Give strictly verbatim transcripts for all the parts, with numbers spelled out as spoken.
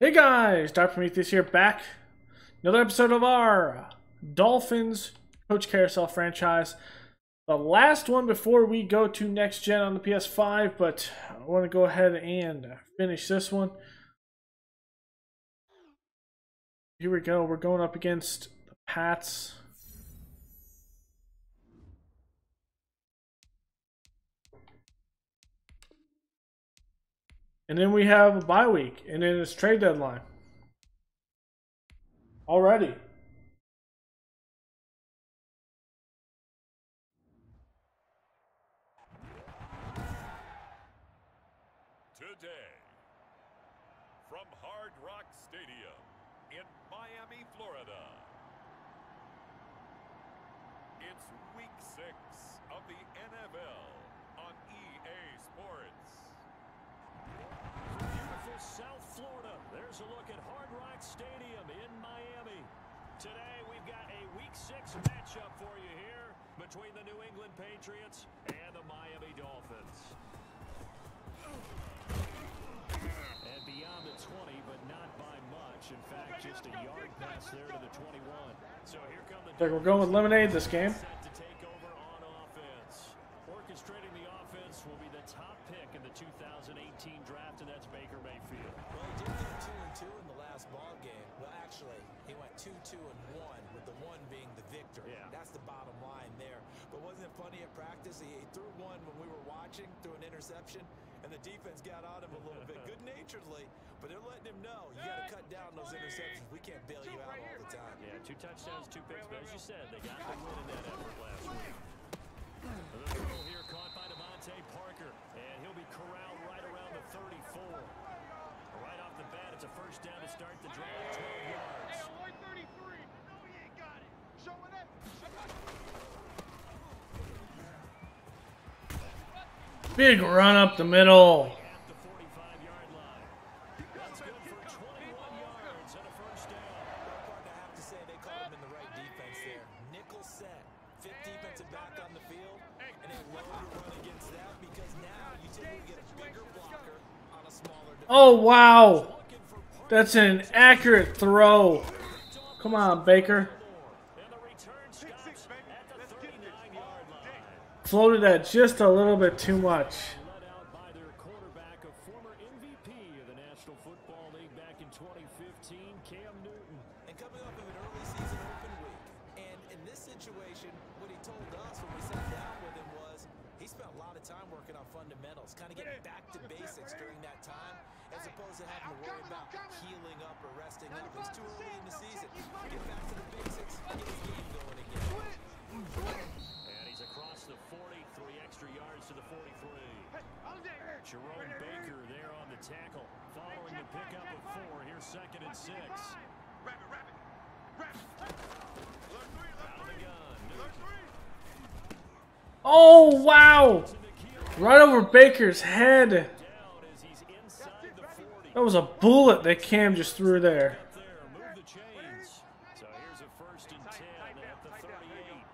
Hey guys, Doctor Prometheus here, back. Another episode of our Dolphins Coach Carousel franchise. The last one before we go to next gen on the P S five, but I want to go ahead and finish this one. Here we go. We're going up against the Pats. And then we have a bye week, and then it's trade deadline. Already. Today, from Hard Rock Stadium in Miami, Florida, it's week six of the N F L on E A Sports. Beautiful South Florida. There's a look at Hard Rock Stadium in Miami. Today we've got a week six matchup for you here between the New England Patriots and the Miami Dolphins. And beyond the twenty, but not by much. In fact, just a yard pass there to the twenty-one. So here come the Like we're going with lemonade this game. set to take over on offense. Orchestrating the offense will be the top pick in the two thousand eighteen draft, and that's Baker Mayfield. Well, he did go two and two in the last ball game. Well, actually, he went two, two, and one, with the one being the victory. Yeah. That's the bottom line there. But wasn't it funny at practice? He, he threw one when we were watching, threw an interception, and the defense got on him a little bit, good-naturedly. But they're letting him know you got to cut down those interceptions. We can't bail you out all the time. Yeah, two touchdowns, two picks, but as you said, they got the win in that effort last week. The throw here caught by Devontae Parker, and he'll be corralled right around the thirty-four. Right off the bat, it's a first down to start the drive, twelve yards. Big run up the middle. At the forty-five yard line. That's good for twenty-one yards and a first down. Partner, I have to say they caught him in the right defense there. Nickel set, fifth defensive back on the field, and they load to run against that because now you typically get a bigger blocker on a smaller defense. Oh, wow. That's an accurate throw. Come on, Baker. And the return stops at the thirty-nine yard line. Floated that just a little bit too much. Led out by their quarterback, a former M V P of the National Football League back in twenty fifteen, Cam Newton. And coming off of an early season open week. And in this situation, what he told us when we sat down with him was he spent a lot of time working on fundamentals, kind of getting back to basics during that time, as opposed to having to worry about healing up or resting up. It's too early in the season. Get back to the basics, get his game going again. And he's across the forty, three extra yards to the forty-three. Jerome Baker there on the tackle, following the pickup of four. Here's second and six. Out of the gun. Oh, wow. Right over Baker's head. Down as he's inside the forty. That was a bullet that Cam just threw there. Up there, move the chains. So here's a first and ten at the thirty-eight.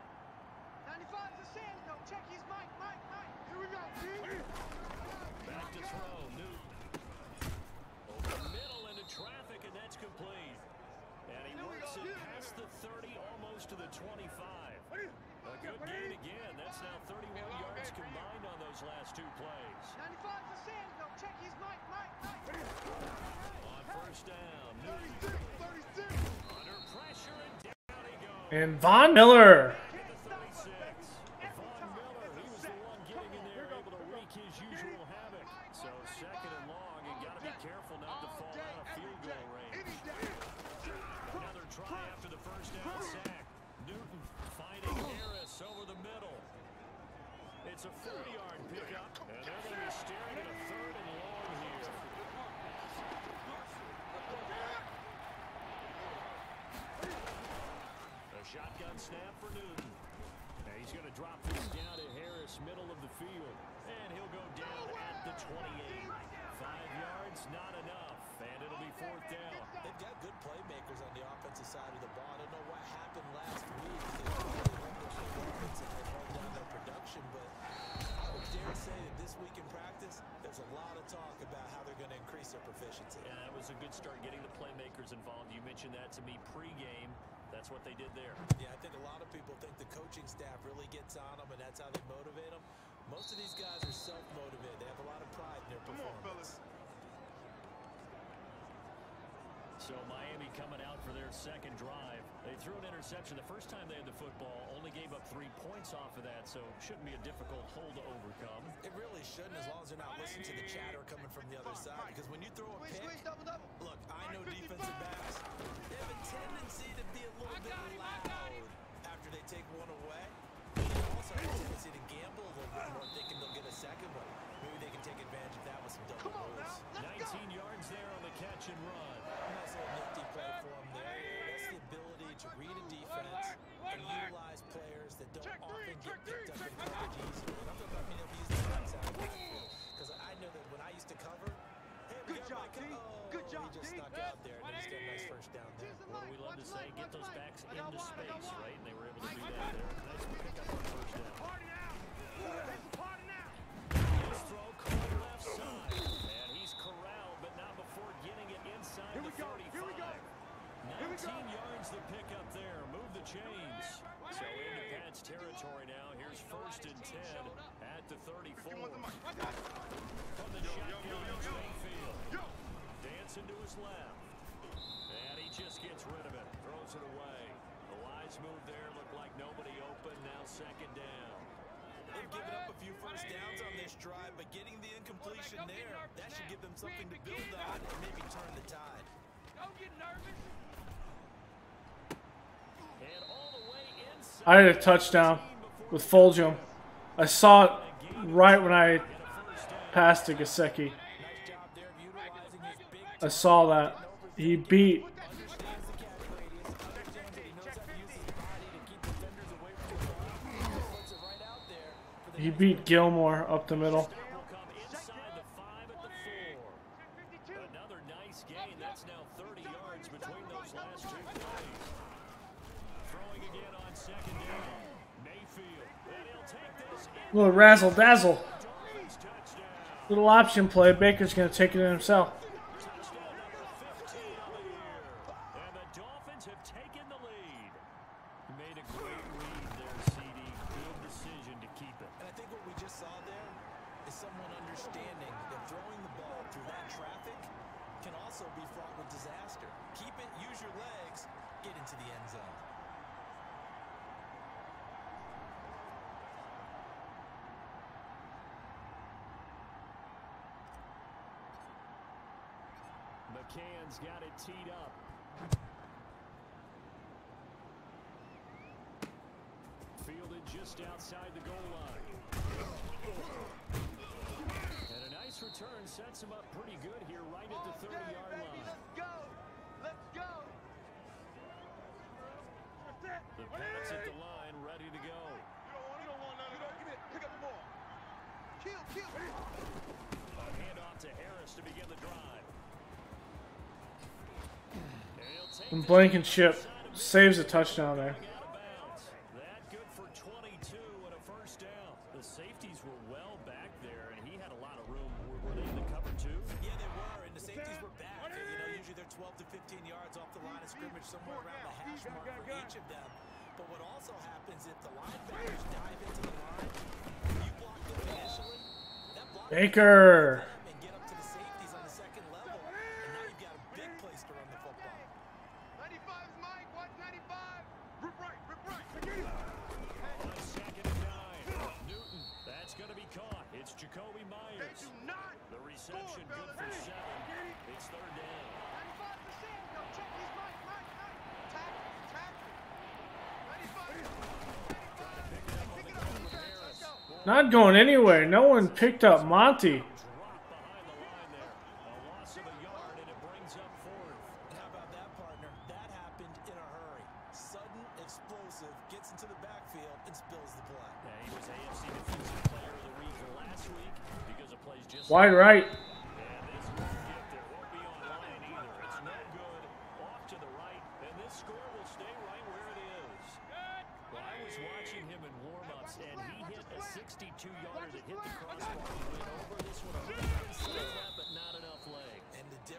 Back to throw, Newton. Over the middle into traffic, and that's complete. And he works it past the thirty, almost to the twenty-five. A good gain again. That's now thirty-one yards combined on those last two plays. On first down, Newton. Under pressure, and down he goes. And Von Miller. At the thirty-six. Von Miller, he was the one getting in there, able to wreak his usual havoc. So second and long, you got to be careful not to fall out of field goal range. Another try after the first down sack. Newton finding Harris over the middle. It's a forty yard pickup, and they're going to be staring at a third and long here. A shotgun snap for Newton. Now he's going to drop this down to Harris, middle of the field. And he'll go down at the twenty-eight. Five yards, not enough. And it'll be fourth down. They've got good playmakers on the offensive side of the ball. I don't know what happened last week. They really went with the offense and they held down their production, but I would dare say that this week in practice, there's a lot of talk about how they're going to increase their proficiency. Yeah, that was a a good start getting the playmakers involved. You mentioned that to me pregame. That's what they did there. Yeah, I think a lot of people think the coaching staff really gets on them, and that's how they motivate them. Most of these guys are self-motivated. They have a lot of pride in their performance. So Miami coming out for their second drive. They threw an interception the first time they had the football, only gave up three points off of that, so shouldn't be a difficult hole to overcome. It really shouldn't, as long as they're not listening to the chatter coming from the other side, because when you throw a pick, look, I know defensive backs, they have a tendency to be a little bit loud after they take one away. They also have a tendency to gamble a little bit more, thinking they'll get a second one. Maybe they can take advantage of that with some double moves. nineteen yards there on the catch and run. Nice little nifty play for him there. That's the ability to read a defense and utilize players that don't often get picked up in coverage easily. And I'm talking about being able to use the outside of the backfield. Because I know that when I used to cover, hey, we got my co- oh, Good job, he just snuck out there, and then he's got a nice first down there. What do we love to say? Get those backs into space, right? And they were able to do that there. Nice pick up on first down. His throw caught left side. And he's corralled, but not before getting it inside the thirty-five. nineteen yards the pick up there. Move the chains. So into Pat's territory now. Here's first and ten at the thirty-four. From the shotgun, it's Mayfield. Dancing to his left. And he just gets rid of it. Throws it away. The wise move there. Looked like nobody open. Now second down. They've given up a few first downs on this drive, but getting the incompletion there, that should give them something to build on and maybe turn the tide. Don't get nervous. And all the way inside. I had a touchdown with Fulgham. I saw it right when I passed to Gesicki. Nice job there of utilizing his big I saw that. He beat understands the catch radius, understands that he knows how to use his body to keep defenders away from the ball. Puts it right out there for the he beat Gilmore up the middle. Will come inside the five at the four. Another nice gain. That's now thirty yards between those last two plays. Throwing again on second down. Mayfield. And he'll take this in. Little razzle dazzle. Dolphins touchdown. Little option play. Baker's gonna take it in himself. Touchdown number fifteen on the year. And the Dolphins have taken the lead. He made a great read there, C D. Good decision to keep it. And I think what we just saw there is someone understanding that throwing the ball through that traffic can also be fraught with disaster. Keep it, use your legs, get into the end zone. McCann's got it teed up. Fielded just outside the goal line. And a nice return sets him up pretty good here right at the thirty-yard line. Let's go. Let's go. The Pats at the line, ready to go. You don't want none of that. Give it. Pick up the ball. Kill, kill. A handoff to Harris to begin the drive. And he'll take And this Blankenship to the side of saves a touchdown there. Out of bounds. That good for twenty-two and a first down. The safeties were well back there, and he had a lot of room. Were, were they in the cover two? Yeah, they were, and the safeties were back. You know, usually they're twelve to fifteen yards off the line of scrimmage, somewhere around the hash mark for each of them. But what also happens if the linebackers dive into the line, you block them initially, that block Baker. and get up to the safeties on the second level, and now you've got a big place to run the football. ninety-five, Mike. Watch ninety-five. Rip right. Rip right. On second and nine. Newton, that's going to be caught. It's Jacoby They Myers. do not. The reception good for seven. It's third down. ninety-five percent. Go check these Mike. Mike. Mike. Tackle. Tackle. ninety-five. ninety-five. Pick it up. Let's go. Not going anywhere. No one picked up Monty. Drop behind the line there. A loss of a yard, and it brings up fourth. And how about that, partner? That happened in a hurry. Sudden, explosive, gets into the backfield, and spills the play. Yeah, he was A F C Defensive Player of the Week last week because of plays just Wide right. And this won't get there. Won't be online either. It's no good. Off to the right, and this score will stay right where it is. Well, I was watching him in warm-ups, and he hit a sixty-two yarder that hit the crossbar and went over. This one, a little bit of that, but not enough leg. And the difference is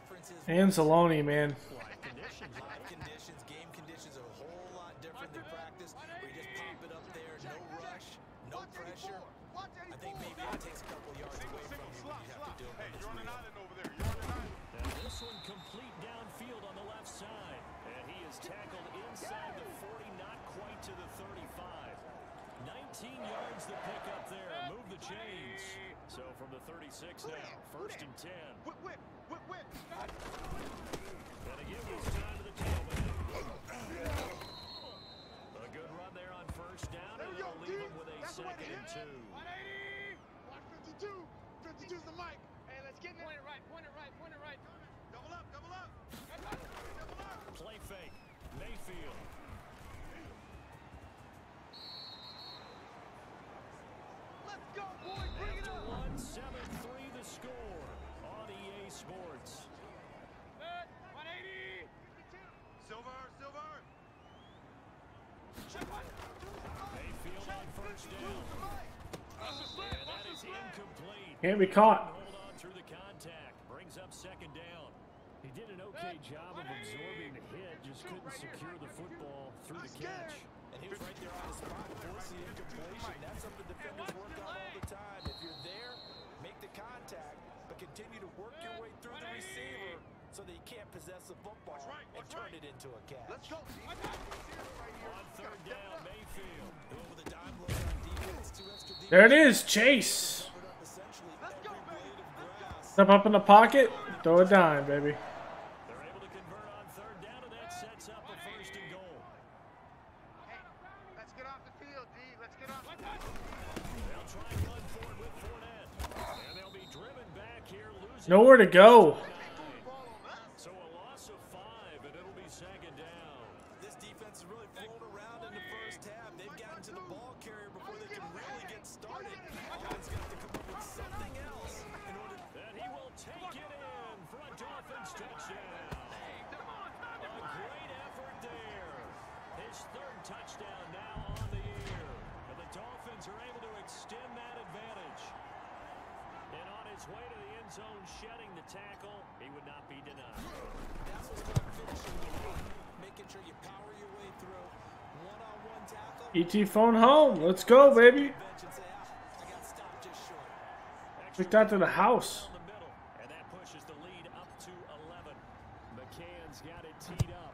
And Zaloni, man. Live conditions, live conditions, game conditions are a whole lot different than practice. Where you just pop it up there, no rush, no pressure. I think maybe it takes a couple yards away from you when you have to do it when it's real. Now this one complete downfield on the left side. And he is tackled inside the forty, not quite to the thirty-five. nineteen yards to pick up there. Move the chains. So from the thirty-six now, first and ten. Whip, whip, whip, whip. And again, it's time to the tailback. A good run there on first down, and it'll leave him with a second and two. Watch fifty-two. fifty-two's the mic. Hey, let's get it. Point it right, point it right, point it right. Double up, double up. Double up. Play fake. Mayfield. Let's go, boy. Bring it After up. one, seven three the score on E A Sports. one eighty. Silver, silver. Check one. Mayfield on first down. And that is incomplete. Can't be caught. Hold on through the contact. Brings up second down. He did an okay job of absorbing the hit, just couldn't secure the football through the catch. And he was right there on the spot, forcing the incompletion. That's something defenders work on all the time. If you're there, make the contact, but continue to work your way through the receiver so that you can't possess the football and turn it into a catch. Let's go. On third down, Mayfield. Going with a dime look on defense, two extra defense. There it is, Chase. Covered up essentially every blade of grass. Step up in the pocket, throw a dime, baby. They're able to convert on third down, and that sets up a first and goal. Hey, let's get off the field, D. Let's get off the field. They'll try and run forward with Fournette. And they'll be driven back here, losing. Nowhere to go. So a loss of five, and it'll be second down. This defense is really flown around in the first half. They've gotten to the ball carrier before they can really get started. Offense got to come up with something else in order to... And he will take it in for a Dolphins touchdown. A great effort there. His third touchdown now on the year. And the Dolphins are able to extend that advantage. And on his way to the end zone, shedding the tackle, he would not be denied. That's what's going to finish in the line. Making sure you power your way through. One-on-one tackle. E T phone home. Let's go, baby. Bench and say, ah, I got stopped just short. Took that to the house. Down the middle, and that pushes the lead up to eleven. McCann's got it teed up.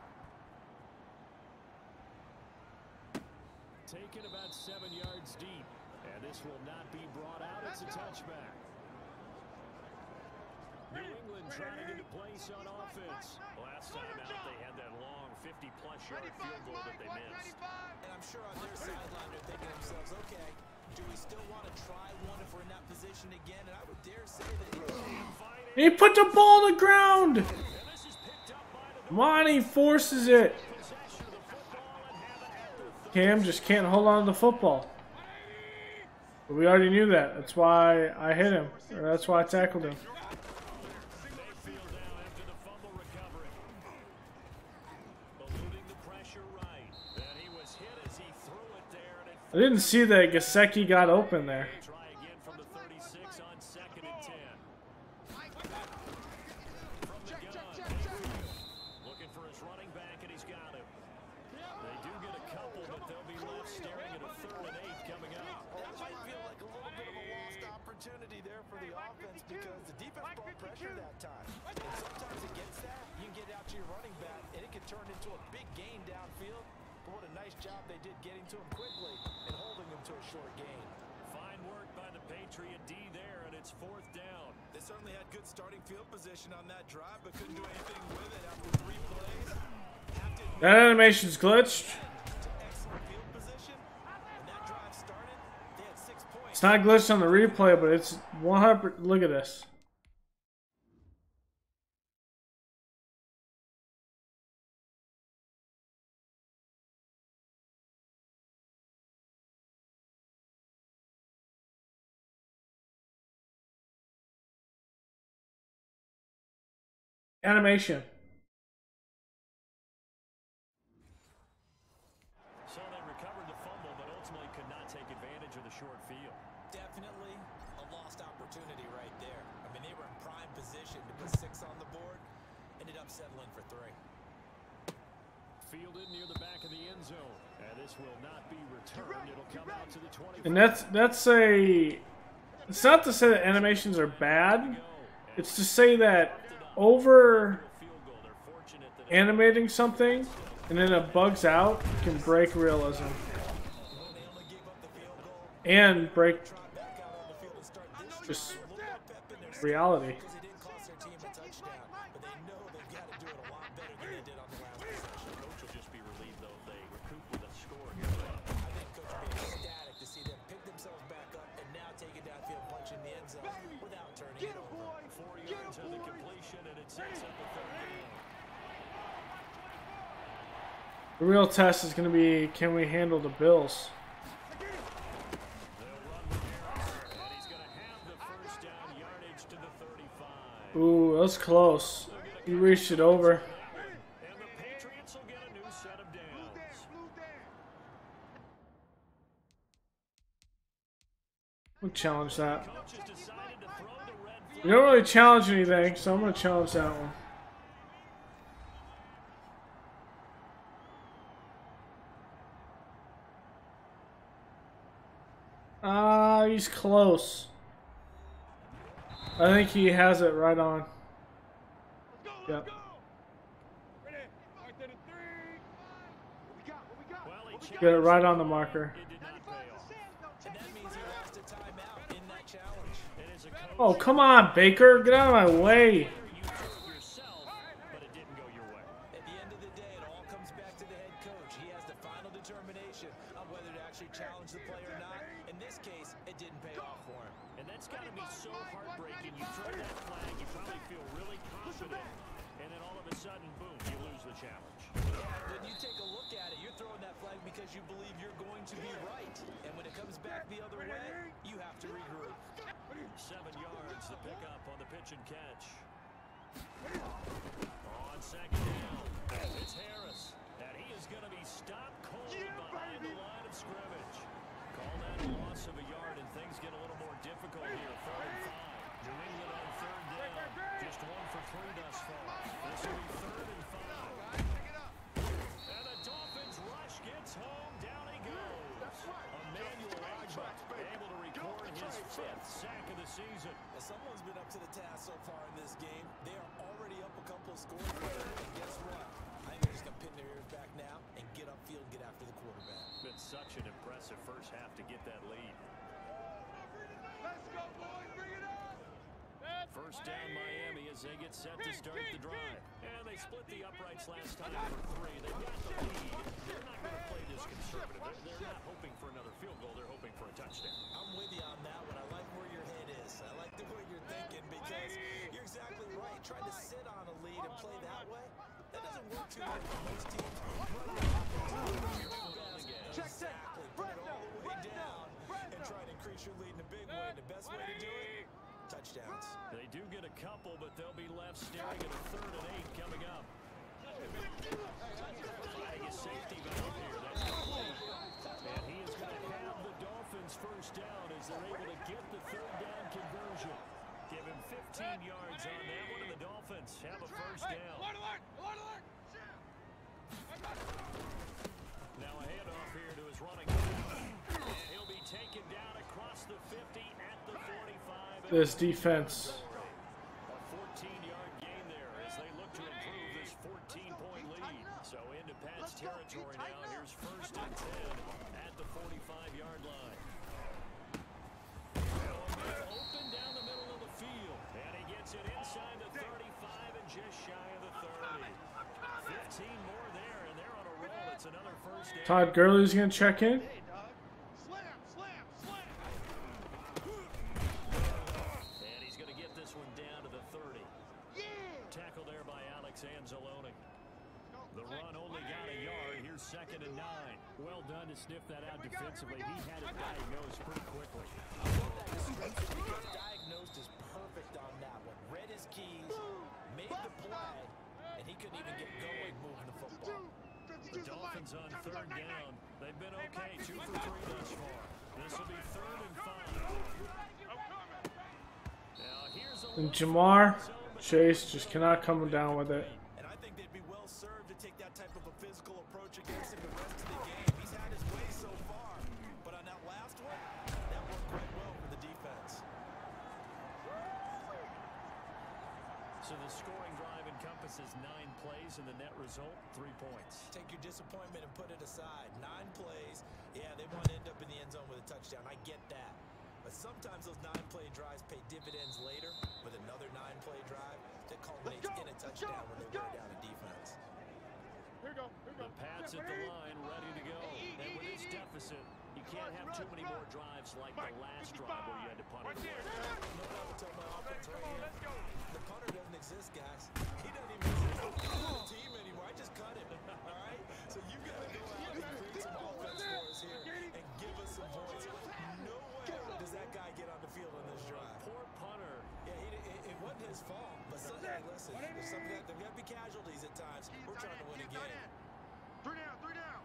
Taken about seven yards deep, and this will not be brought out. It's a touchback. New England trying to get a place on offense. Last time out, they had that long fifty-plus yard field goal that they missed. And I'm sure on their sideline they're thinking to themselves, okay, do we still want to try one if we're in that position again? And I would dare say that He put the ball on the ground. And this is picked up by the Come on, he forces it. possession of the football and have it at the Cam just can't hold on to the football. But we already knew that. That's why I hit him. Or that's why I tackled him. Mayfield down after the fumble recovery. Eluding the pressure right. And he was hit as he threw it there. And it I didn't see that Gesicki got open there. try again from the thirty-six on second and ten. From the gun, Mayfield looking for his running back, and he's got him. They do get a couple, but they'll be left staring at a third and eight coming up. that might feel like a little bit of a lost opportunity there for the offense because the defense brought pressure that time. And sometimes against that, you can get out to your running back, and it can turn into a big gain downfield. But what a nice job they did getting to him quickly and holding him to a short gain. Fine work by the Patriot D there, and it's fourth down. They certainly had good starting field position on that drive, but couldn't do anything with it after three plays. Have to admit That animation's glitched. to excellent field position. When that drive started, they had six points. It's not glitched on the replay, but it's one hundred. Look at this. Animation. So they recovered the fumble, but ultimately could not take advantage of the short field. Definitely a lost opportunity right there. I mean, they were in prime position to put six on the board, and it I'm settling for three. Fielded near the back of the end zone. And this will not be returned. It'll come out to the twenty. And that's that's a. It's not to say that animations are bad. It's to say that over animating something and then it bugs out can break realism and break just reality. The real test is going to be, can we handle the Bills? Ooh, that was close. He reached it over. We'll challenge that. You don't really challenge anything, so I'm going to challenge that one. Ah, uh, he's close. I think he has it right on. Yep. Get it right on the marker. Oh, come on, Baker. Get out of my way. Seven yards, the pickup on the pitch and catch. On second down, it's Harris, and he is going to be stopped cold behind the line of scrimmage. Call that a loss of a yard, and things get a little more difficult here. Third and five. New England on third down, just one for three thus far. This will be third and five. And the Dolphins rush gets home. Down he goes. Emmanuel Agba able to record his fifth sack of the season. Well, someone's been up to the task so far in this game. They are already up a couple of scores. And guess what? I think they're just going to pin their ears back now and get upfield and get after the quarterback. Been such an impressive first half to get that lead. Let's go, boys. Bring it up. First down Miami as they get set to start the drive. And they split the uprights last time for three. They've got the lead. They're not going to play this conservative. They're, they're not hoping for another field goal. They're hoping for a touchdown. I'm with you on that one. I like where your head is. I like the way you're thinking because you're exactly right. Trying to sit on a lead and play that way, that doesn't work too well for most teams. Exactly. Put it all the way down and try to increase your lead in a big way. The best way to do it, touchdowns. They do get a couple, but they'll be left staring at a third and eight coming up. Flag is safety valve here. That's complete. And he is going to have the Dolphins first down as they're able to get the third down conversion. Give him fifteen yards on that one, and the Dolphins have a first down. Now a handoff here to his running back. He'll be taken down across the fifty at the forty-five. This defense. A fourteen-yard gain there as they look to improve this fourteen-point lead. So into Pat's territory now. Here's first and ten at the forty-five-yard line. Open down the middle of the field. And he gets it inside the thirty-five and just shy of the thirty. fifteen more there, and they're on a roll. It's another first down. Todd Gurley's going to check in. And he's going to get this one down to the thirty. Tackle there by Alex Anzalone. The run only got a yard. Here's second and nine. Well done to sniff that out defensively. He had it diagnosed pretty quickly. Because diagnosed is perfect on that one. Read his keys, made the play, and he couldn't even get going moving the football. The Dolphins on third down. They've been okay, two for three thus far. This will be third and five. Now here's a And Jamar Chase just cannot come down with it. And drive encompasses nine plays, and the net result, three points. Take your disappointment and put it aside. Nine plays. Yeah, they want to end up in the end zone with a touchdown. I get that. But sometimes those nine-play drives pay dividends later with another nine-play drive that culminates in a touchdown when they wear down a defense. Here we go. Here we go. The Pats at the line, ready to go. And with this deficit, you can't have too many more drives like the last drive where you had to punt it. No, I would tell my offense right here. The punter doesn't exist, guys. He doesn't even exist on the team anymore. I just cut him. All right? So you got to go out and create some offense for us here and give us some points. Nowhere does that guy get on the field on this drive. Poor punter. Yeah, he, it, it wasn't his fault. But some, hey, listen, there's some, there's got to be casualties at times. We're trying to win a game. Three down, three down.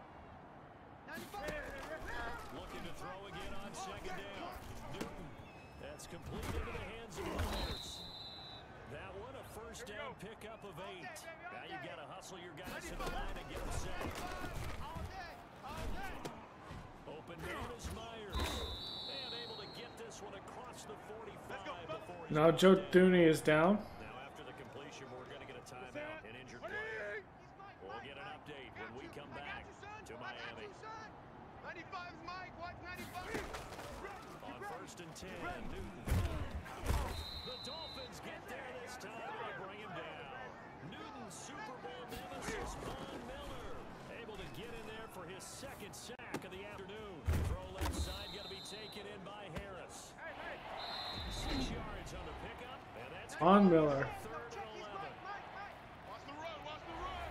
Looking to throw again on second down. Newton. That's complete into the hands of Myers. That one, a first down pickup of eight. Now you got to hustle your guys to the line and get them sacked. All day, all day. Open man is Myers. And able to get this one across the forty-five before he's Now Joe Thuney is down. Now after the completion, we're going to get a timeout, an injured player. We'll get an update when we come back to Miami. ninety-five is Mike. Watch ninety-five. On first and ten, Newton. The Dolphins get there this time and bring him down. Newton, Super Bowl Nemesis, Von Miller, able to get in there for his second sack of the afternoon. Throw left side, got to be taken in by Harris. Six yards on the pickup, and that's Von Miller. third and eleven. Watch the run. Watch the run.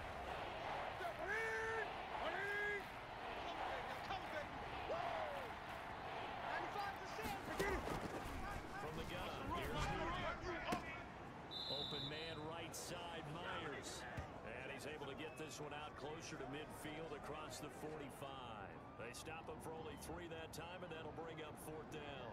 From the gun, here's Newton. Open man right side, Myers. And he's able to get this one out closer to midfield across the forty-five. They stop him for only three that time, and that'll bring up fourth down.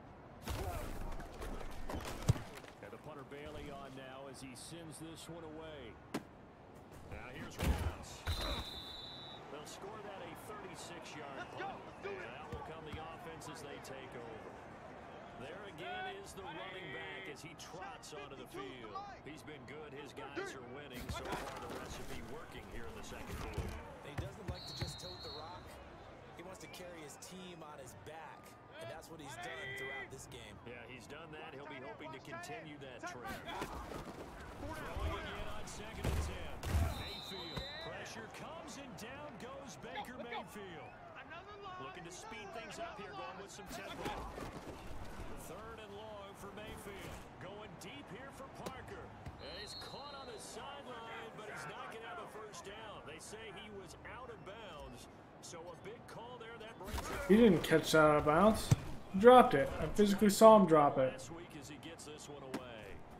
And the punter Bailey on now as he sends this one away. Now here's Rouse. They'll score that a thirty-six yard punt. And that will come the offense as they take over. There again is the running back as he trots onto the field. He's been good. His guys are winning. So far the recipe working here in the second quarter. He doesn't like to just tote the rock. He wants to carry his team on his back. And that's what he's done throughout this game. Yeah, he's done that. He'll be hoping to continue that trend. Throwing again on second and ten. Mayfield. Pressure comes and down goes Baker Mayfield. Looking to speed things up here, going with some tempo. Third and long for Mayfield. Going deep here for Parker. And he's caught on the sideline, but he's not going to have a first down. They say he was out of bounds. So a big call there that brings it. He didn't catch that out of bounds. He dropped it. I physically saw him drop it. Last week as he gets this one away.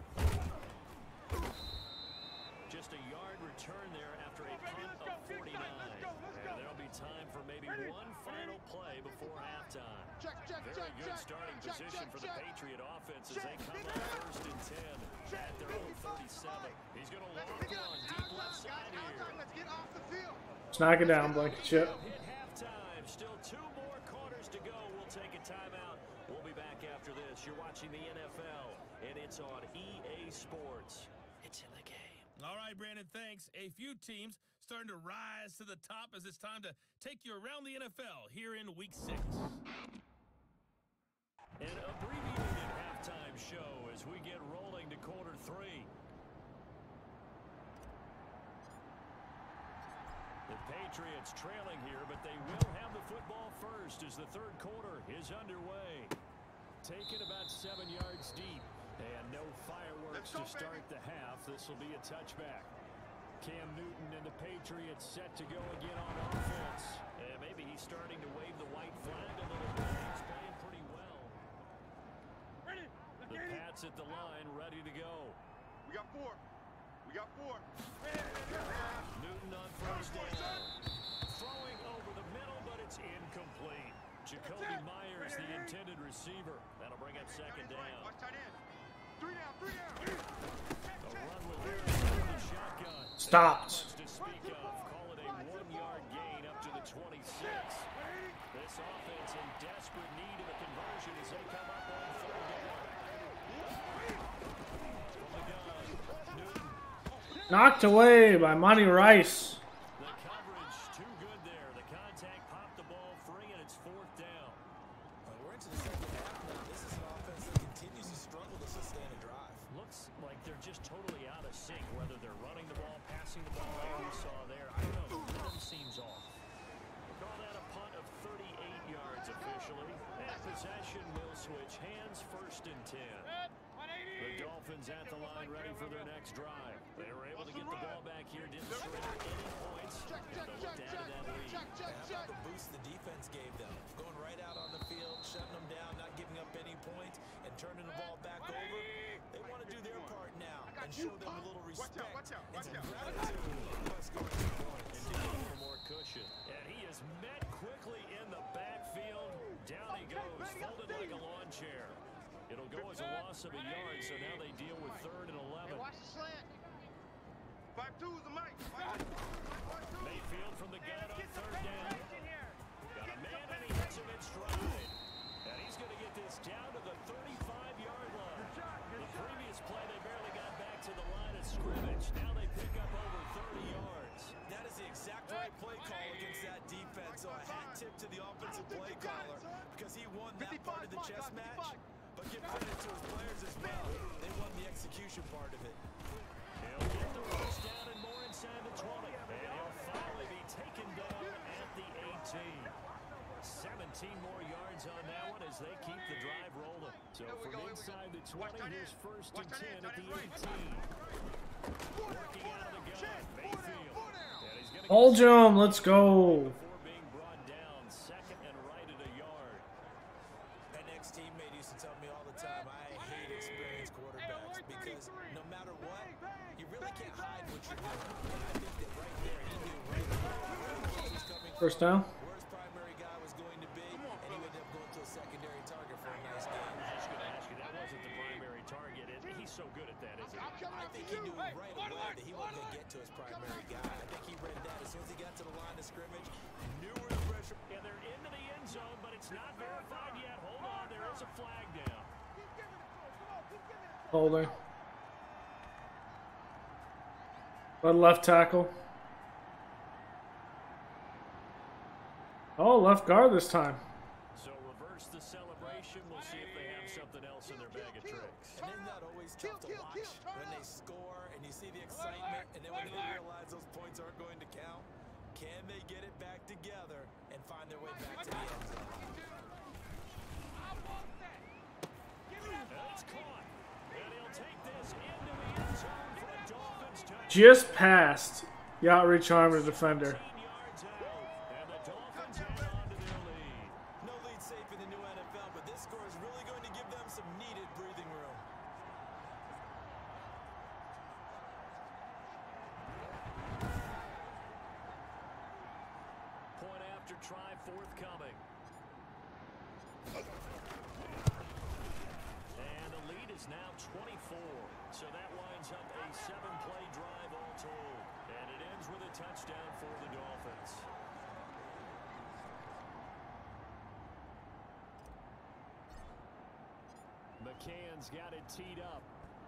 Just a yard return there after a punt of forty-nine. And there'll be time for maybe one final play before halftime. Very good starting position for the Patriot offense as they come up first and ten at their own thirty-seven. He's going to long run deep left side here. Let's get off the field. Let's knock it down, blanket chip. Hit halftime. Still two more quarters to go. We'll take a timeout. We'll be back after this. You're watching the N F L, and it's on E A Sports. It's in the game. All right, Brandon, thanks. A few teams starting to rise to the top as it's time to take you around the N F L here in Week six. An abbreviated halftime show as we get rolling to quarter three. The Patriots trailing here, but they will have the football first as the third quarter is underway. Taken about seven yards deep, and no fireworks to start the half. This will be a touchback. Cam Newton and the Patriots set to go again on offense. And maybe he's starting to wave the white flag a little bit. He's playing pretty well. Ready. The Pats at the line, ready to go. We got four. We got four. Newton on first down. Throwing over the middle, but it's incomplete. Jacoby Myers, the intended receiver. That'll bring up second down. Watch tight end. Three down, three down. The run will be the shotgun. Stopped. To speak of, call it a one-yard gain up to the twenty-six. This offense in desperate need of a conversion as they come up on third down. From the gun, Newton Knocked away by Monty Rice. The coverage too good there. The contact popped the ball free, and it's fourth down. Well, we're into the second half now. This is an offense that continues to struggle to sustain a drive. Looks like they're just totally out of sync, whether they're running the ball, passing the ball like we saw there. I don't know. The rhythm seems off. We'll call that a punt of thirty-eight yards officially. And possession will switch hands, first and ten. The Dolphins at the line, ready for their next drive. They were able to get the ball back here, didn't surrender any points, and they'll look to add to that lead. And how about the boost the defense gave them? Going right out on the field, shutting them down, not giving up any points, and turning the ball back over. They want to do their part now and show them a little respect and some gratitude by scoring some points. And give a little more cushion. And he is met quickly in the backfield. Down he goes, folded like a lawn chair. It'll go as a loss of a yard, so now they deal with third and eleven. Watch the slant. Five two is the mic. Mayfield from the gun on third down. Got a man and he hits him in stride. And he's going to get this down to the thirty-five yard line. The previous play, they barely got back to the line of scrimmage. Now they pick up over thirty yards. That is the exact right play call against that defense. So a hat tip to the offensive play caller because he won that part of the chess match. But give credit to his players as well. They won the execution part of it. He'll get the first down and more inside the twenty. And he'll finally be taken down at the eighteen. seventeen more yards on that one as they keep the drive rolling. So from inside the twenty, here's first and ten at the eighteen. Working out of the gun, Mayfield. And he's gonna Hold him. Let's go. before being brought down, second and right at a yard. An ex-teammate used to tell me all the time, I hate experienced quarterbacks because no matter what, you really can't hide what you're doing. And I think that right there, he knew right where the ball was coming First from, down. where his primary guy was going to be, and he ended up going to a secondary target for a nice game. I was just going to ask you, that wasn't the primary target. And he's so good at that, isn't he? I think he knew right away that he wasn't going to get to his primary guy. I think he read that as soon as he got to the line of scrimmage, knew where the pressure. And they're into the end zone, but it's not verified yet. Hold on, there is a flag down. Holding. But left tackle. Oh, left guard this time. So reverse the celebration. We'll see if they have something else in their bag of tricks. And isn't that always tough to watch when they score and you see the excitement and then when they realize those points aren't going to count? Can they get it back together and find their way back to the end zone? And it's caught. And he'll take this into the end zone for a Dolphins touchdown. Just passed. The outreach arm to the defender. fifteen yards out. And the Dolphins hang on to their lead. No lead safe in the new N F L, but this score is really going to give them some needed breathing room. Point after try forthcoming. And the lead is now twenty-four. So that winds up a seven-play drive all told. And it ends with a touchdown for the Dolphins. McCann's got it teed up.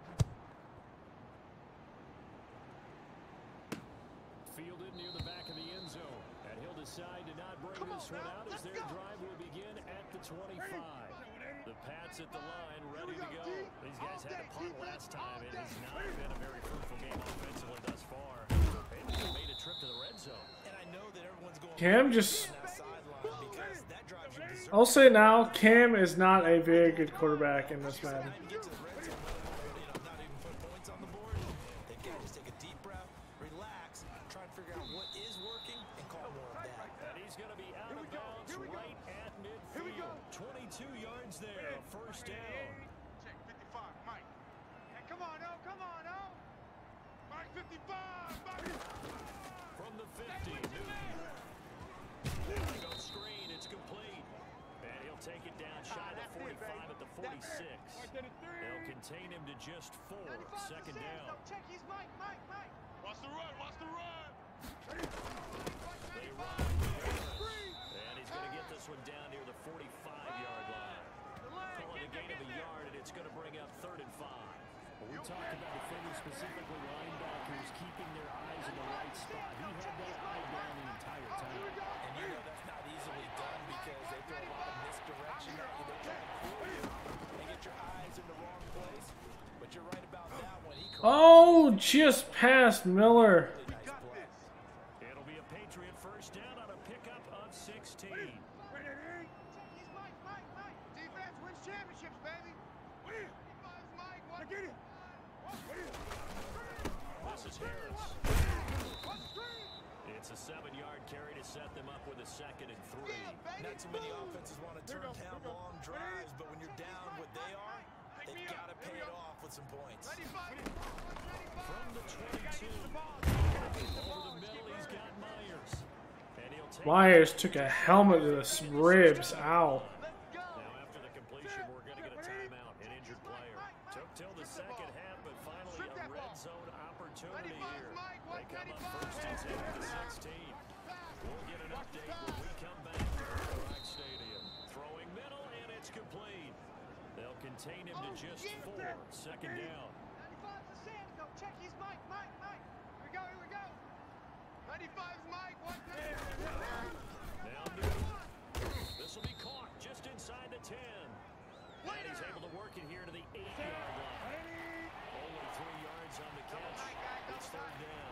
Fielded near the back of the end zone. And he'll decide to not bring this one out as their drive will begin at the twenty-five. The Pats at the line, ready to go. These guys had a punt last time. It has not been a very fruitful game offensively thus far. They've even made a trip to the red zone. And I know that everyone's going Cam just... on that sideline because that drives you berserk. I'll say now, Cam is not a very good quarterback in this Madden. Get to the red zone, you know, not even put points on the board. They've got to just take a deep breath, relax, try and figure out what is working, and call more of that. And he's going to be out of bounds right at midfield. twenty-two yards there, first down. Check fifty-five, Mike. Hey, come on, oh, come on, oh. Mike, fifty-five, Mike. From the fifty, Newton. There goes screen, it's complete. And he'll take it down shy of the forty-five at the forty-six. They'll contain him to just four, second down. Check, he's Mike, Mike, Mike. Watch the run, watch the run. They run. And he's going to get this one down near the forty-five yard line. Call it a gain of a yard, and it's going to bring up third and five. Well, we talked about defenders, specifically linebackers, keep spot. He had that eye down the entire time. And you know that's not easily done because they throw a lot of misdirection at you. They try to fool you and get your eyes in the wrong place. But you're right about that one. He Oh, just past Miller. really nice play. It'll be a Patriot first down on a pickup of sixteen. He's Mike, Mike, Mike. Defense wins championships, baby. Mike, what? Get it. This is Harris. It's a seven-yard carry to set them up with a second and three. Not too many offenses want to turn down long drives, but when you're down what they are, they've got to pay it off with some points. From the twenty-two, over the middle, he's got Myers. And he'll take Myers took a helmet to the ribs. Ow. Now after the completion, we're going to get a timeout, an injured player. Took till the second half, but finally a red zone opportunity here. They come up first and ten at the sixteen. We'll get an update when we come back to Rock Stadium. Throwing middle, and it's complete. They'll contain him to just four. Second down. ninety-five to Sam. Go check. He's Mike, Mike, Mike. Here we go, here we go. ninety-five's Mike. One Now Newton. This will be caught just inside the ten. And he's able to work it here to the eight-yard line. Only three yards on the catch. It's third down.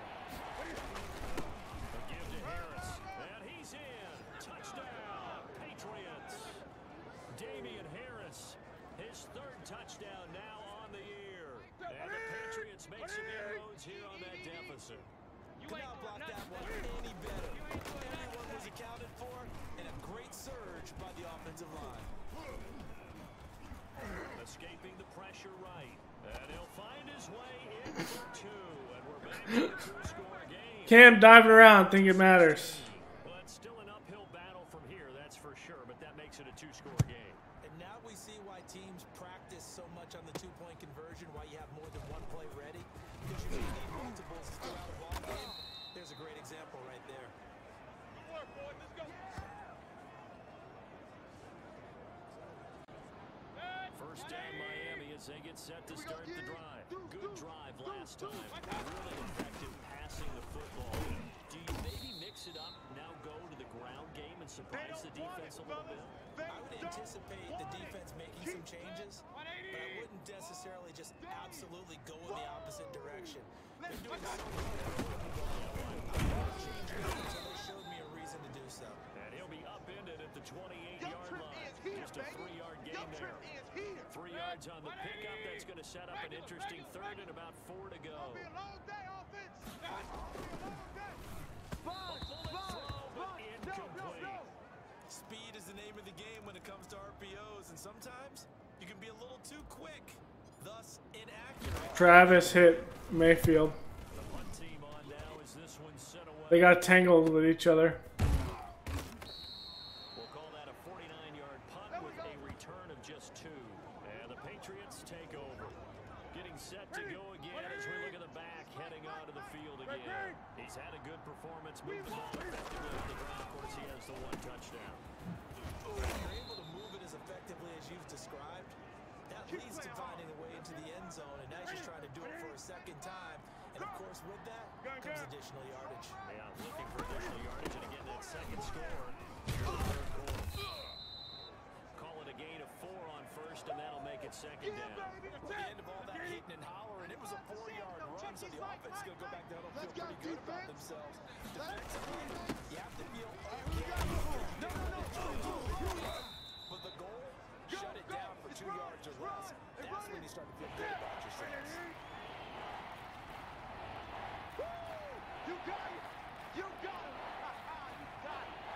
A give to Harris. And he's in. Touchdown, Patriots. Damian Harris, his third touchdown now on the year. And the Patriots make some inroads here on that deficit. You could not block that one any better. Everyone was accounted for, and a great surge by the offensive line. Escaping the pressure right. And he'll find his way in for two. And we're back to a two-score game. Cam diving around, think it matters. Well, it's still an uphill battle from here, that's for sure, but that makes it a two-score game. And now we see why teams practice so much on the two-point conversion, why you have more than one play ready, because you may need multiples throughout a ball game. There's a great example right there. Good work, boys. Let's go. First down Miami as they get set to start the drive. Good drive last time. Really effective passing the football. Do you maybe mix it up, now go to the ground game and surprise the defense a little bit? I would anticipate the defense making some changes, but I wouldn't necessarily just absolutely go in the opposite direction. They're doing so well. Until they showed me a reason to do so. And he'll be upended at the twenty-eight-yard line. Just a three-yard gain there. Three yards on the pickup. That's going to set up an interesting third and about four to go. Be a long day, offense. Ball, throw, but incomplete. Speed is the name of the game when it comes to R P Os, and sometimes you can be a little too quick, thus inaccurate. Travis hit Mayfield. The punt team on now as this one set away. They got tangled with each other. We'll call that a forty-nine-yard punt with a return of just two. And the Patriots take over. Getting set to go again as we look at the back, heading onto the field again. He's had a good performance, moved the ball effectively on the ground. Of course, he has the one touchdown. When you're able to move it as effectively as you've described, that leads to finding a way into the end zone, and now he's just trying to do it for a second time. And of course, with that comes additional yardage. Yeah, looking for additional yardage, and again, that second score here in the third quarter. Call it a gain of four on first, and that'll make it second down. Well, the end of all that hitting and hollering, it was a four-yard run, so the offense is going to go back down and feel pretty good about themselves. Defensively, you have to feel okay. But the goal, shut it down for two yards or less. That's when you start to feel good about yourselves. You got it. You got it. You got it.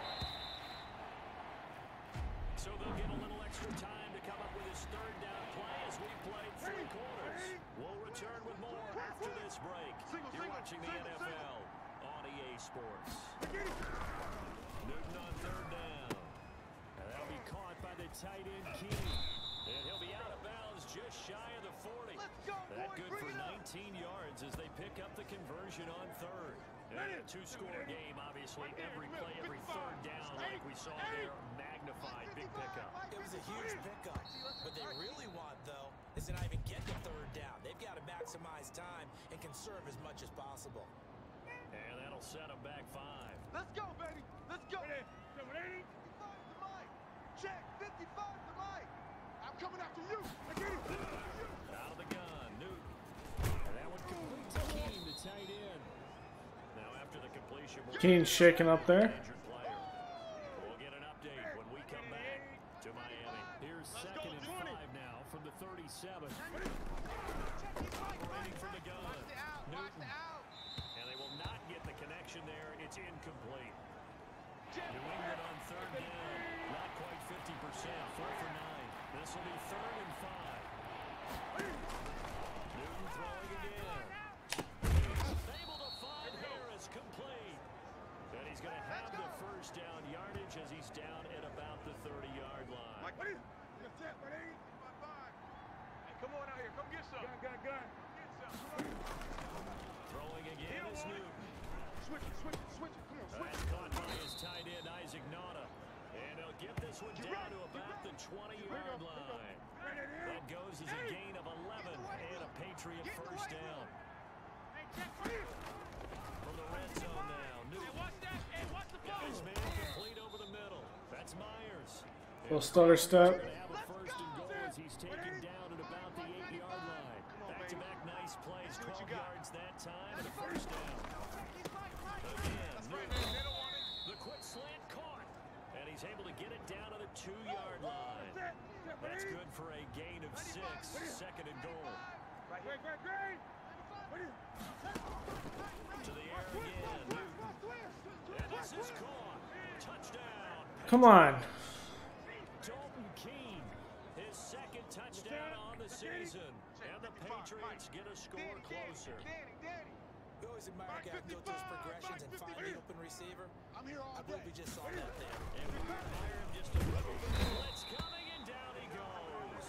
So they'll get a little extra time to come up with his third down play as we played three quarters. We'll return with more after this break. You're watching the N F L on E A Sports. Newton on third down. And that'll be caught by the tight end Keeney. And he'll be out of bounds just shy of the forty. That good for nineteen yards as they pick up the conversion on third. And a two-score game, obviously, every play, every third down, like we saw there, magnified, big pickup. It was a huge pickup. What they really want, though, is to not even get the third down. They've got to maximize time and conserve as much as possible. And that'll set him back five. Let's go, baby. Let's go. fifty-five to Mike. Check. fifty-five to Mike. I'm coming after you. I get it. Out of the gun, Newton. And that one complete to Keene, the tight end. Now after the completion, we'll Keene's shaking up there. injured player. We'll get an update when we come back to Miami. Here's second and five now from the thirty-seven. Operating from the gun. Newton. And they will not get the connection there. It's incomplete. New England on third down. Not quite fifty percent. Four for nine. This will be third and five. Newton throwing again. Able to find Harris complete. And he's going to have the first down yardage as he's down at about the thirty-yard line. Hey, come on out here. Come get some. Gun, gun, gun. Get some. Throwing again is Newton. Switch it, switch it, switch it. Come on, switch That's it. caught by his tight end, Isaac Nauta. And he'll get this one down to about the twenty-yard line. That goes as a gain of eleven and a Patriot first down. From the red zone now, Newton. Got his man complete over the middle. That's Myers. Little stutter step. Gonna have a first and goal as he's taken down at about the eight-yard line. Back-to-back nice plays, twelve yards that time, and a first down. Again, Newton. The quick slant caught, and he's able to get it down to the two-yard line. That's good for a gain of six, second and goal. Right here. Great, great, To the air again, Newton. And this is caught. Touchdown. Come on. Dalton Keene, his second touchdown on the season. And the Patriots get a score closer. Danny, Danny. We always admire a guy who go through his progressions and find the open receiver. I'm here all I believe we just saw that there. And we admire him just a little. Blitz coming, and down he goes.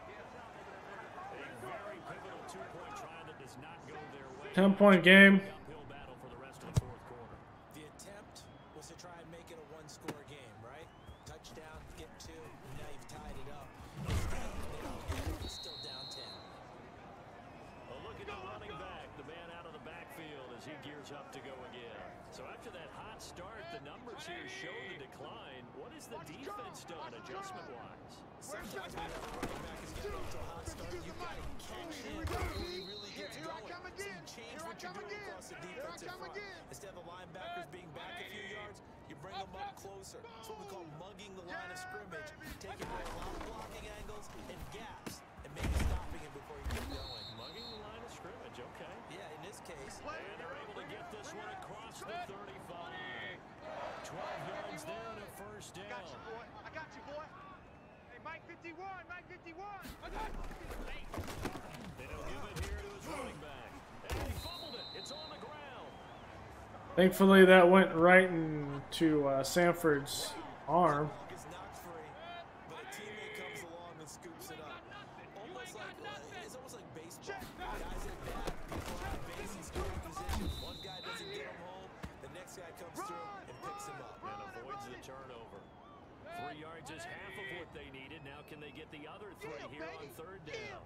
A very pivotal two-point try that does not go their way. ten-point game. Uphill battle for the rest of the fourth quarter. The attempt was to try and make it a one-score game, right? Touchdown, get two, now you've tied it up. Instead, they don't get it. It's still down ten. A look at the running back, the man out of the backfield as he gears up to go again. So after that hot start, the numbers here show the decline. What has the defense done adjustment-wise? Sometimes when a running back is getting off to a hot start, you've got to catch him before he really gets Here I going. come So again. you change Here I what you're come doing again. across the Here I defensive come front. again. Instead of the linebackers being back a few yards, you bring them up closer. That's what we call mugging the line of scrimmage, taking away a lot of blocking angles and gaps, and maybe stopping him before you get going. Mugging the line of scrimmage, okay. Yeah, in this case, And they're able to get this one across the thirty-five. twelve yards there and a first I got down. you, boy. I got you, boy. Hey, Mike fifty-one, Mike fifty-one. I got you. They don't give it here to his running back. And he fumbled it. It's on the ground. Thankfully, that went right into uh, Sanford's arm. ball is knocked free, but a teammate comes along and scoops it up. Almost like it's almost like baseball. Guys at bat, people on base in scoring position. One guy doesn't get him home, the next guy comes through and picks him up. And avoids the turnover. Three yards is half of what they needed. Now can they get the other three here on third down?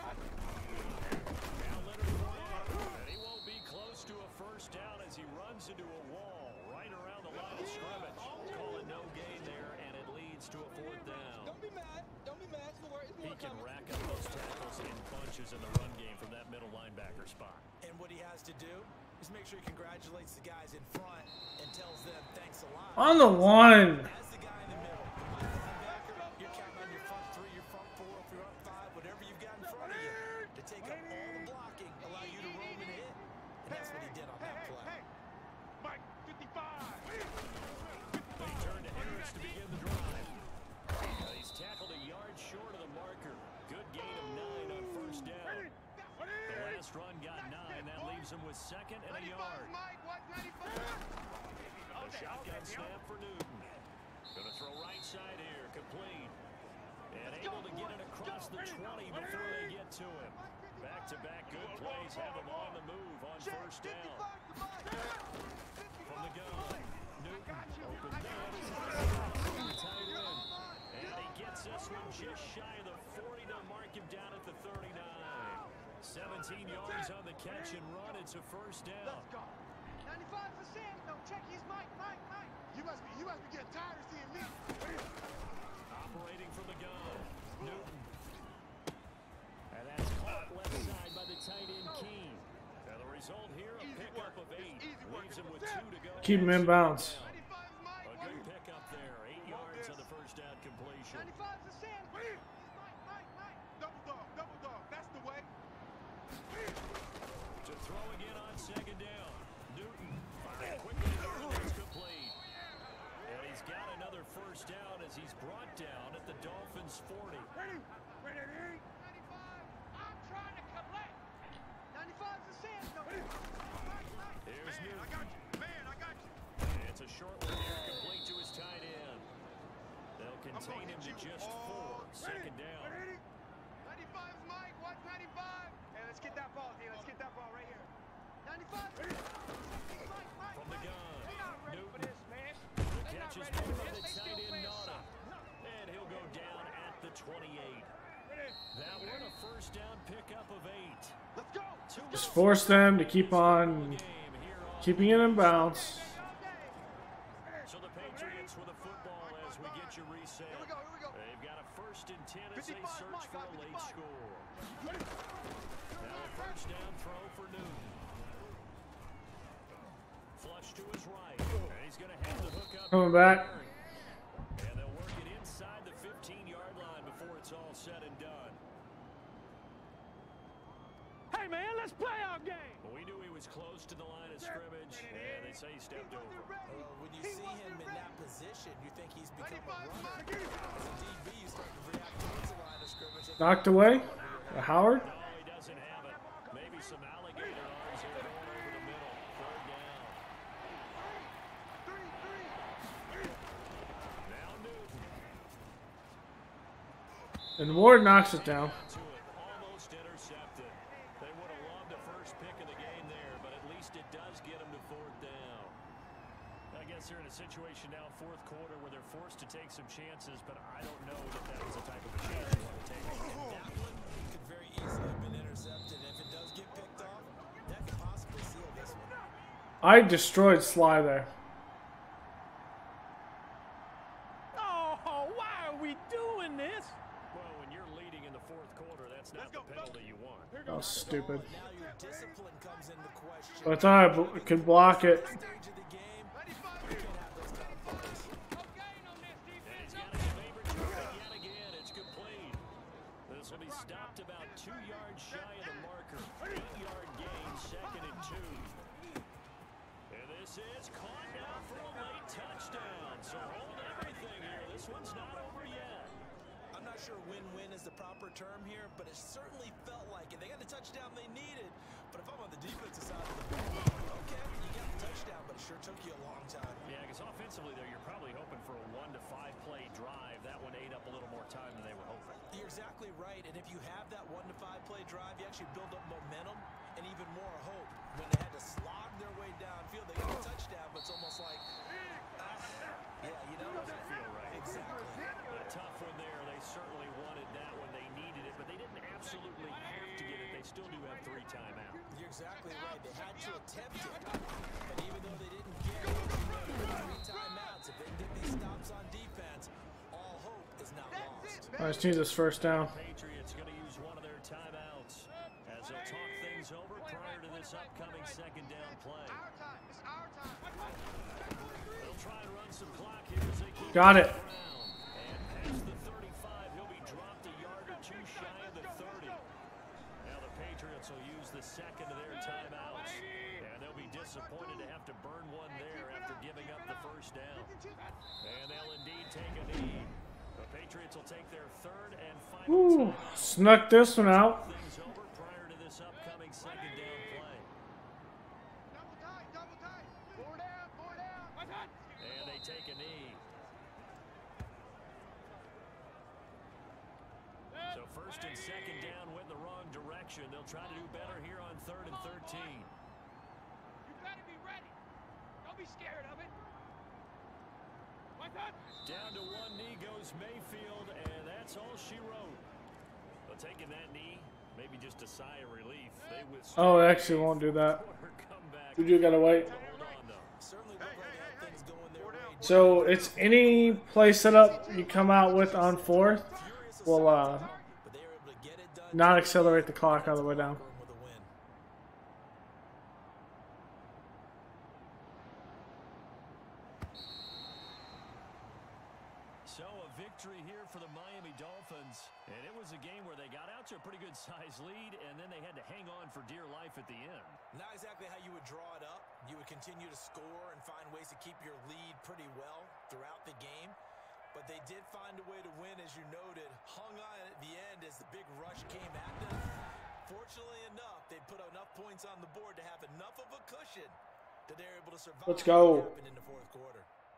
Now Leonard Fournette, and he won't be close to a first down as he runs into a wall right around the line of scrimmage. Call it no gain there, and it leads to a fourth down. Don't be mad. Don't be mad. It's more, it's He more can coming. rack up those tackles and punches in the run game from that middle linebacker spot. And what he has to do is make sure he congratulates the guys in front and tells them thanks a lot. On the one. As the guy in the middle, the linebacker, you're counting on your front three, your front four, if you're up five, whatever you've got in front of you to take up all the blocking, allow you to roam and hit. And that's what he did on that play. Mike fifty-five. They turn to Harris to begin the drive. Uh, he's tackled a yard short of the marker. Good gain of nine on first down. The last run got nine. That leaves him with second and a yard. Mike, what ninety-five? A shotgun snap for Newton. Going to throw right side here. Complete. And able to get it across the twenty before they get to him. Back-to-back good plays have him on the move on first down. From the gun, Newton open down. Tight end. And he gets this one just shy of the forty to mark him down at the thirty-nine. seventeen yards on the catch and run. It's a first down. ninety-five for Sam. No, check his mic, mic, mic. You must be, you must be getting tired of seeing me. Operating from the gun. Newton. And that's caught left side by the tight end Keen. And the result here, a pickup of eight. Leaves him with two to go. Keep him in bounds. ninety-five is Mike. A good pickup there. Eight yards on the first down completion. ninety-five for Sam. He's Mike, Mike, Mike. Double dog, double dog. That's the way. To throw again on second down. Newton fired quickly there, and it's complete. And he's got another first down as he's brought down at the Dolphins' forty. Ready? Ready? ninety-five. I'm trying to collect. ninety-five for Sam. No. Mike, Mike. Here's Man, Newton. I got you. Man, I got you. It's a short one here, complete to his tight end. They'll contain him to just four. Second down. Ready? ninety-five is Mike. What? ninety-five. Hey, let's get that ball, D. Let's get that ball right here. ninety-five. Mike, Mike, From the Mike. gun. They're not ready for Newton. this, man. The They're not catch is ready for made by this. the They tight still end playing Nada. suck. And he'll go down at the twenty-eight. That one a first down pickup of eight. Let's go. Two Just force them to keep on game here on keeping it in bounds. So the Patriots with a football as we get you reset. Here we go, here we go. They've got a first and ten as they fifty-five, search Mike, for a got late fifty-five. score. Now a first down throw for Newton. Flush to his right. And he's going to have the hook up. Coming back. And they'll work it inside the fifteen-yard line before it's all said and done. Hey, man, let's play our game. Well, we knew he was close to the line of scrimmage, and they say he stepped over. Uh, when you see him in that position, you think he's become a runner. As a D B, you start to react towards the line of scrimmage. Knocked away. Howard. No, he doesn't have it. Maybe some alligator arms here going over the middle. Third down. Three, three. Now Newton. And Ward knocks it down. To it. Almost intercepted. They would have loved the first pick of the game there, but at least it does get them to fourth down. I guess they're in a situation now, fourth quarter, where they're forced to take some chances, but I don't know that that was the type of a chance you want to take. That one could very easily have been intercepted. If it does get picked off, that could possibly seal this one. I destroyed Sly there. Oh, why are we doing this? Well, when you're leading in the fourth quarter, that's not the penalty you want. That was stupid. Now your discipline comes into question. I thought I bl- could block it. Stage of the game, you can't have those kind of plays. And he's got a favorite target yet again. It's complete. This will be stopped about two yards shy of the marker. Eight-yard gain, second and two. And this is caught now for a late touchdown. So hold everything here. This one's not over yet. I'm not sure win-win is the proper term here, but it certainly felt like it. They got the touchdown they needed, but if I'm on the defensive side of the ball, okay, you got the touchdown, but it sure took you a long time. Yeah, because offensively, though, you're probably hoping for a one to five play drive. That one ate up a little more time than they were hoping. You're exactly right, and if you have that one to five play drive, you actually build up momentum and even more hope. When they had to slog their way downfield, they got a touchdown, but it's almost like, ah, yeah, you know, Doesn't feel right. exactly. A tough one there. They certainly wanted that when they needed it, but they didn't absolutely have to get it. They still do have three timeouts. You're exactly right. They had to attempt it, but even though they didn't get it, three timeouts. If they can get these stops on defense, all hope is not lost. I just need this first down. Patriots going to use one of their timeouts as they'll talk things over prior to this upcoming second down play. Our time. It's our time. They'll try and run some clock here as they keep Got it. around. And past the thirty-five, he'll be dropped a yard or two shy of the thirty. Now the Patriots will use the second of their timeouts, and they'll be disappointed to have to burn one there after giving up the first down. And they'll indeed take a knee. The Patriots will take their third and final Ooh, timeout. snuck this one out. Things over prior to this upcoming second down play. Double tight, double tight. Four down, four down. And they take a knee. So first and second down went in the wrong direction. They'll try to do better here on third and thirteen. You better be ready. Don't be scared of it. Down to one knee goes Mayfield, and that's all she wrote. But taking that knee, maybe just a sigh of relief. They withstood Oh, it actually won't do that. quarter comeback. You do gotta wait. Hold So it's any play setup you come out with on fourth will uh, But they were able to get it done. not accelerate the clock all the way down. With a win. So a victory here for the Miami Dolphins. And it was a game where they got out to a pretty good size lead, and then they had to hang on for dear life at the end. Not exactly how you would draw it up. You would continue to score and find ways to keep your lead pretty well throughout the game. But they did find a way to win, as you noted. Hung on at the end as the big rush came at them. Fortunately enough, they put enough points on the board to have enough of a cushion that they're able to survive. Let's go. What happened in the fourth quarter.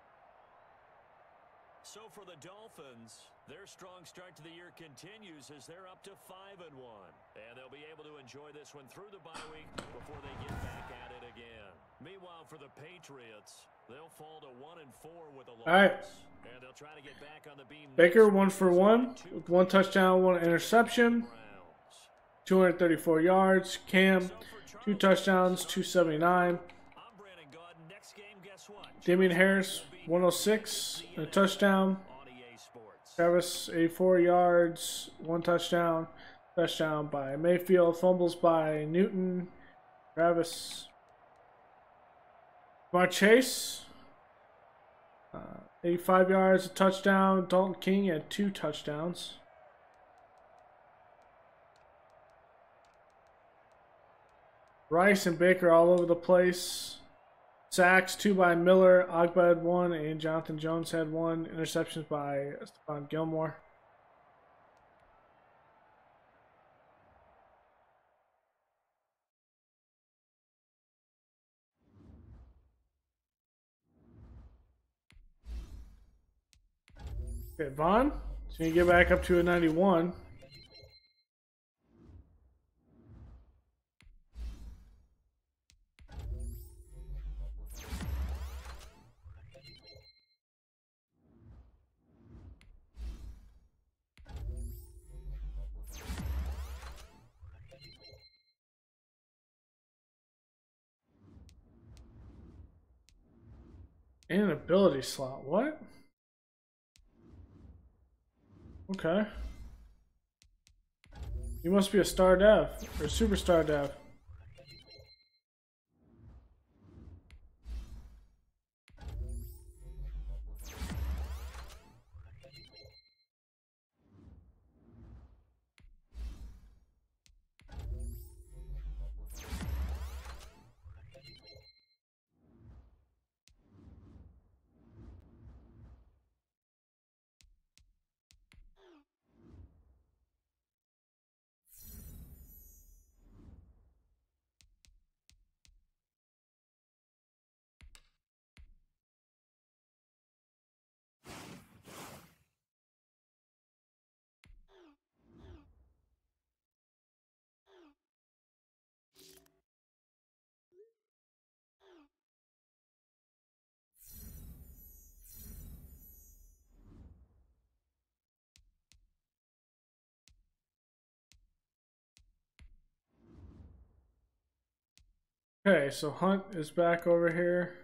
So for the Dolphins, their strong start to the year continues as they're up to five and one, and they'll be able to enjoy this one through the bye week before they get back at it again. Meanwhile, for the Patriots, they'll fall to one and four with a loss. All right. And they'll try to get back on the beam. Baker one for one with one touchdown, one interception, two hundred thirty-four yards. Cam, two touchdowns, two seventy-nine. I'm Brandon Gaudin. Next game, guess what? Damian Harris, one oh six, a touchdown. On E A Sports. Travis, eighty-four yards, one touchdown. Touchdown by Mayfield. Fumbles by Newton. Travis. Jamar Chase, uh, eighty-five yards, a touchdown. Dalton King had two touchdowns. Rice and Baker all over the place. Sacks, two by Miller. Ogba had one, and Jonathan Jones had one. Interceptions by Stephon Gilmore. Okay, Vaughn. So you get back up to a ninety-one. And an ability slot. What? Okay. You must be a star dev or superstar dev. Okay, so Hunt is back over here.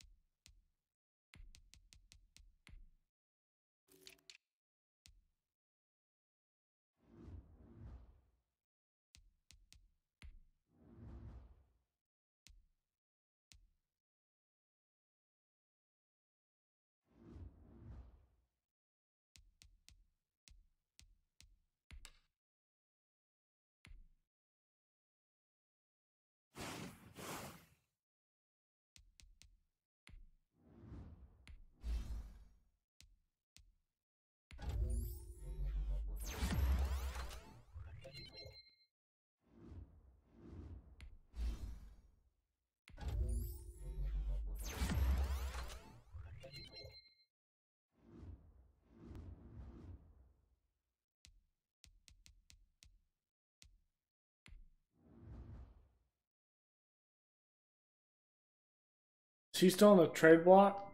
Is he still on the trade block?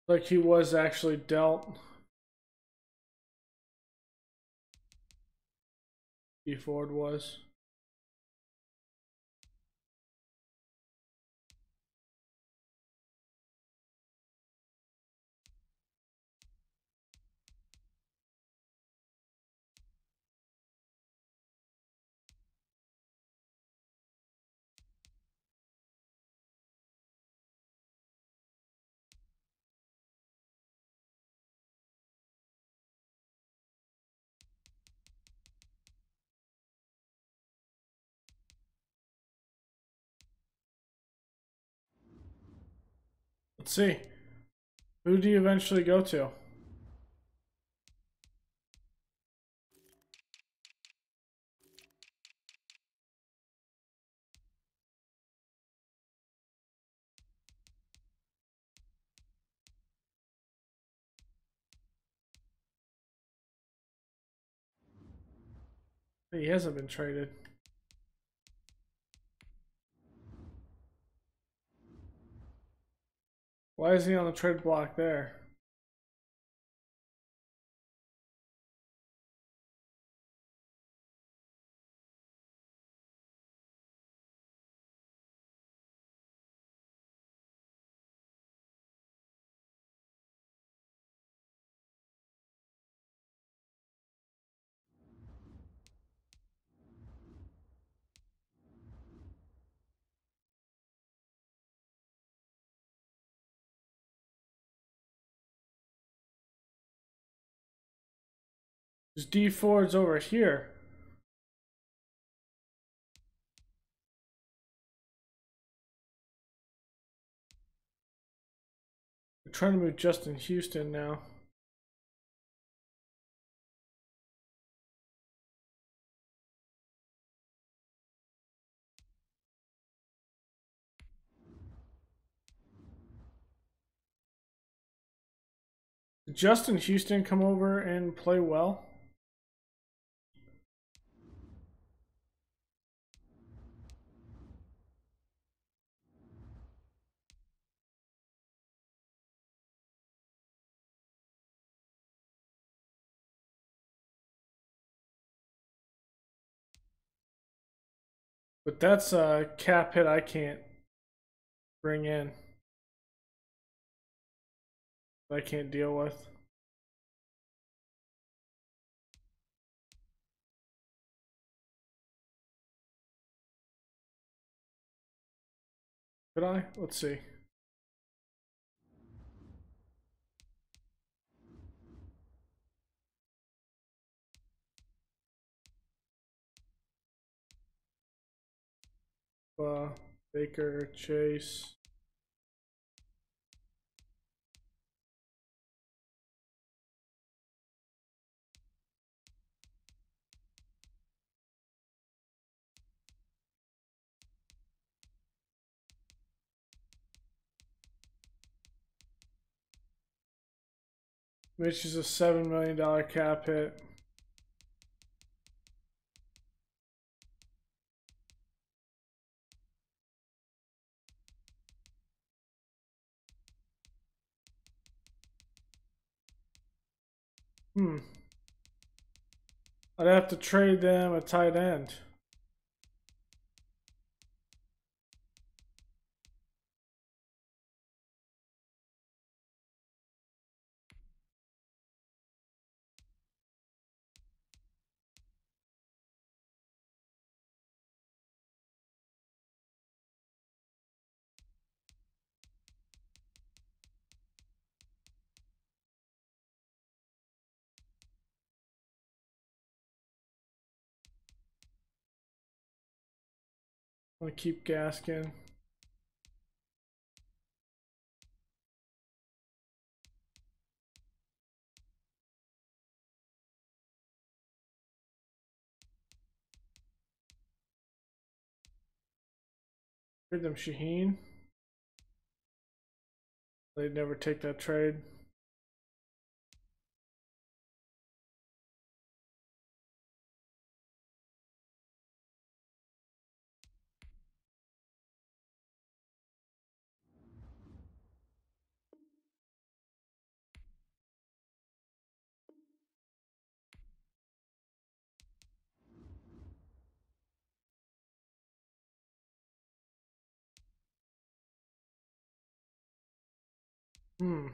Like he was actually dealt. D Ford was. Let's see. Who do you eventually go to? He hasn't been traded. Why is he on the trade block there? His D Ford's over here. We're trying to move Justin Houston now. Did Justin Houston come over and play well? But that's a cap hit I can't bring in. I can't deal with. Could I? Let's see. Uh, Baker, Chase. Mitch is a seven million dollar cap hit. Hmm. I'd have to trade them a tight end. I'm gonna keep Gaskin. Trade them Shaheen. They'd never take that trade. Hmm.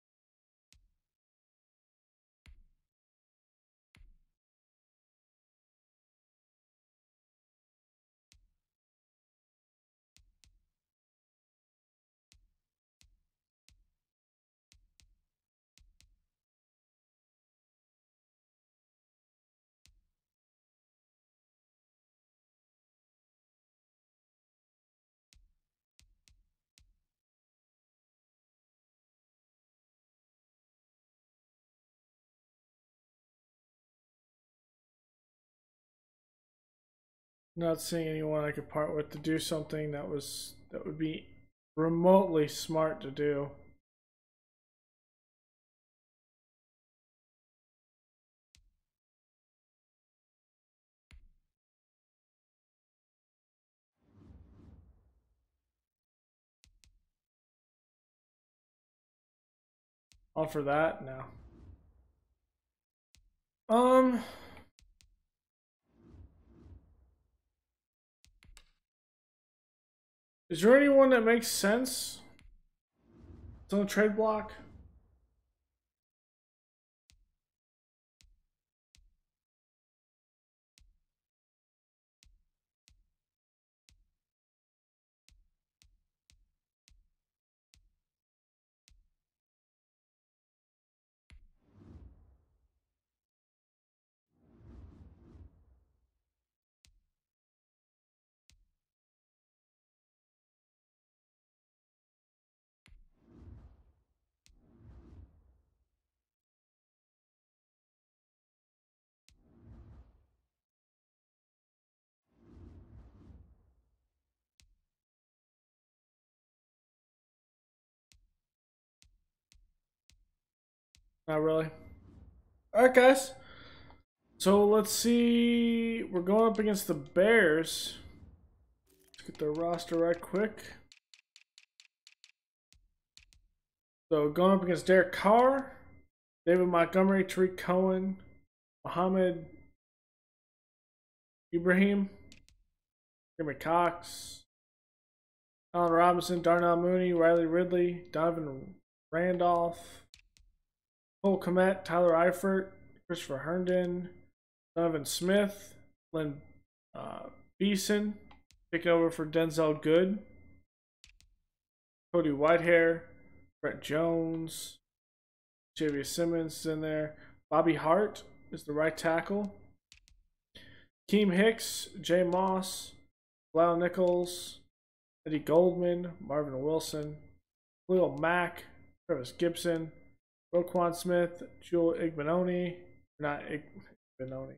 Not seeing anyone I could part with to do something that was that would be remotely smart to do. Offer that? No. Um Is there anyone that makes sense? It's on the trade block? Not really. Alright, guys. So let's see. We're going up against the Bears. Let's get their roster right quick. So going up against Derek Carr, David Montgomery, Tariq Cohen, Mohammed Ibrahim, Jimmy Cox, Allen Robinson, Darnell Mooney, Riley Ridley, Donovan Randolph, Cole Kmet, Tyler Eifert, Christopher Herndon, Donovan Smith, Lynn uh, Beeson, taking over for Denzel Good, Cody Whitehair, Brett Jones, Javier Simmons is in there, Bobby Hart is the right tackle, Keem Hicks, Jay Moss, Blau Nichols, Eddie Goldman, Marvin Wilson, Khalil Mack, Travis Gibson, Roquan Smith, Joel Igbenoni, not Igbenoni.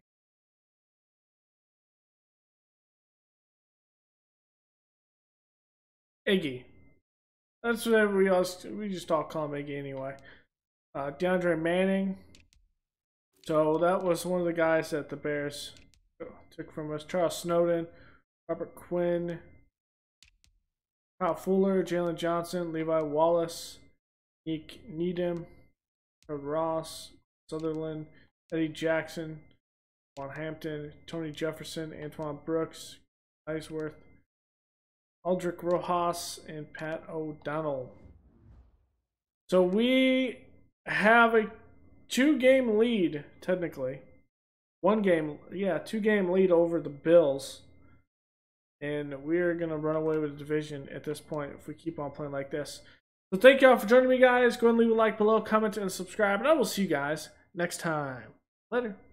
Iggy. That's what we else we just all call him Iggy anyway. Uh, DeAndre Manning. So that was one of the guys that the Bears took from us. Charles Snowden, Robert Quinn, Kyle Fuller, Jalen Johnson, Levi Wallace, Nick Needham, Fred Ross, Sutherland, Eddie Jackson, Juan Hampton, Tony Jefferson, Antoine Brooks, Iceworth, Aldrich Rojas, and Pat O'Donnell. So we have a two-game lead, technically. One game, yeah, two-game lead over the Bills. And we're going to run away with the division at this point if we keep on playing like this. So thank y'all for joining me, guys. Go ahead and leave a like below, comment, and subscribe. And I will see you guys next time. Later.